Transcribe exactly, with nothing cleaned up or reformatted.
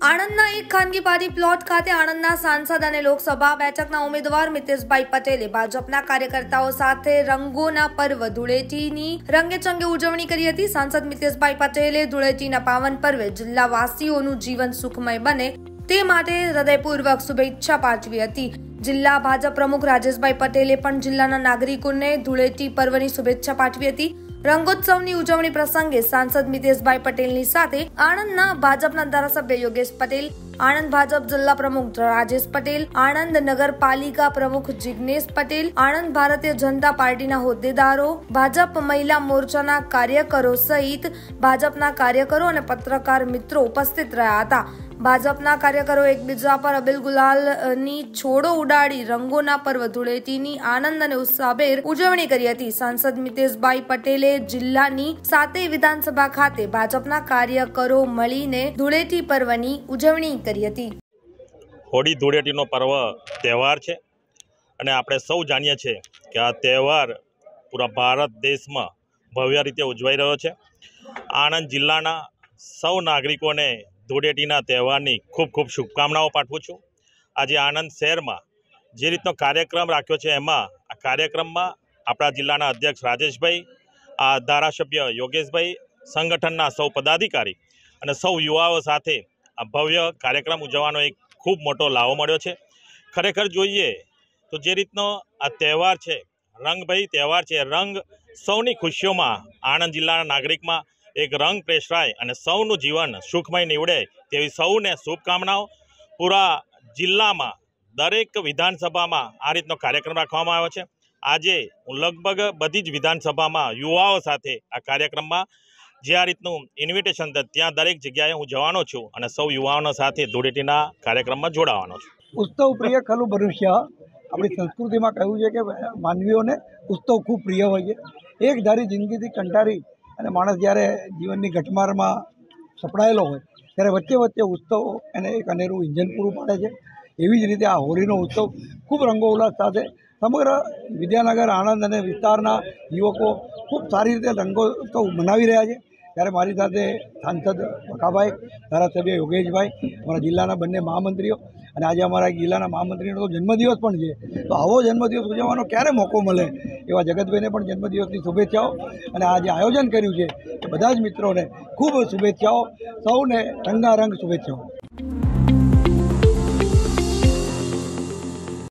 આણંદના એક ખાનગી party plot ખાતે આણંદના સાંસદ અને લોકસભા બેઠકના ઉમેદવાર મિતેશભાઈ પટેલે ભાજપના કાર્યકર્તાઓ સાથે રંગોના પર્વ ધૂળેટીની રંગેચંગે ઉજવણી કરી હતી। સાંસદ મિતેશભાઈ પટેલે ધૂળેટીના પાવન પર્વે જિલ્લાવાસીઓનું જીવન સુખમય બને તે માટે હૃદયપૂર્વક શુભેચ્છા પાઠવી હતી। જિલ્લા ભાજપ પ્રમુખ રાજેશભાઈ પટેલે પણ જિલ્લાના નાગરિકોને ધૂળેટી પર્વની શુભેચ્છા પાઠવી હતી। રંગોત્સવની ઉજવણી પ્રસંગે સાંસદ મિતેશભાઈ પટેલની સાથે આણંદના ભાજપના ધારાસભ્ય યોગેશ પટેલ, આણંદ ભાજપ જિલ્લા પ્રમુખ રાજેશ પટેલ, આણંદ નગરપાલિકા પ્રમુખ જિગ્નેશ પટેલ, આણંદ ભારતીય જનતા પાર્ટીના હોદ્દેદારો, ભાજપ મહિલા મોરચાના કાર્યકરો સહિત ભાજપના કાર્યકરો અને પત્રકાર મિત્રો ઉપસ્થિત રહ્યા હતા। ભાજપના કાર્યકરો એકબીજા પર અબીલ ગુલાલની છોડો ઉડાડી રંગોના પર્વ ધૂળેટીની આનંદ અને ઉત્સાહભેર ઉજવણી કરી હતી। સાંસદ મિતેશભાઈ પટેલે જિલ્લાની સાતે વિધાનસભા ખાતે ભાજપના કાર્યકરો મળીને ધૂળેટી પર્વની ઉજવણી કરી હતી। હોળી ધૂળેટીનો પર્વ તહેવાર છે અને આપણે સૌ જાણીએ છીએ કે આ તહેવાર પૂરા ભારત દેશમાં ભવ્ય રીતે ઉજવાઈ રહ્યો છે। આણંદ જિલ્લાના સૌ નાગરિકોને ધૂળેટીના તહેવારની ખૂબ ખૂબ શુભકામનાઓ પાઠવું છું। આજે આણંદ શહેરમાં જે રીતનો કાર્યક્રમ રાખ્યો છે એમાં આ કાર્યક્રમમાં આપણા જિલ્લાના અધ્યક્ષ રાજેશભાઈ, આ ધારાસભ્ય યોગેશભાઈ, સંગઠનના સૌ પદાધિકારી અને સૌ યુવાઓ સાથે આ ભવ્ય કાર્યક્રમ ઉજવવાનો એક ખૂબ મોટો લાવો મળ્યો છે। ખરેખર જોઈએ તો જે રીતનો આ તહેવાર છે, રંગભાઈ તહેવાર છે, રંગ સૌની ખુશીઓમાં આણંદ જિલ્લાના નાગરિકમાં એક રંગ પેસરાય અને સૌનું જીવન સુખમય નીવડે તેવી સૌને શુભકામનાઓ। પૂરા જિલ્લામાં દરેક વિધાનસભામાં આ રીતનો કાર્યક્રમ રાખવામાં આવ્યો છે। આજે હું લગભગ બધી જ વિધાનસભામાં યુવાઓ સાથે આ કાર્યક્રમમાં જે આ રીતનું ઇન્વિટેશન ત્યાં દરેક જગ્યાએ હું જવાનો છું અને સૌ યુવાઓનો સાથે ધૂળેટીના કાર્યક્રમમાં જોડાવાનો છું। ઉત્સવ પ્રિય ખલું મનુષ્ય, આપણી સંસ્કૃતિમાં કહ્યું છે કે માનવીઓને ઉત્સવ ખૂબ પ્રિય હોય છે। એક ધારી જિંદગીથી કંટાળી અને માણસ જ્યારે જીવનની ઘટમારમાં સપડાયેલો હોય ત્યારે વચ્ચે વચ્ચે ઉત્સવ એને એક અનેરું ઇંજન પૂરું પાડે છે। એવી જ રીતે આ હોળીનો ઉત્સવ ખૂબ રંગો ઉલ્લાસ સાથે સમગ્ર વિદ્યાનગર, આણંદ અને વિસ્તારના યુવકો ખૂબ સારી રીતે રંગોત્સવ મનાવી રહ્યા છે। ત્યારે મારી સાથે સાંસદ બકાભાઈ, ધારાસભ્ય યોગેશભાઈ, અમારા જિલ્લાના બંને મહામંત્રીઓ અને આજે અમારા જિલ્લાના મહામંત્રીનો તો જન્મદિવસ પણ છે, તો આવો જન્મદિવસ ઉજવવાનો ક્યારે મોકો મળે એવા જગતભાઈને પણ જન્મદિવસની શુભેચ્છાઓ અને આ જે આયોજન કર્યું છે એ બધા જ મિત્રોને ખૂબ શુભેચ્છાઓ, સૌને રંગારંગ શુભેચ્છાઓ।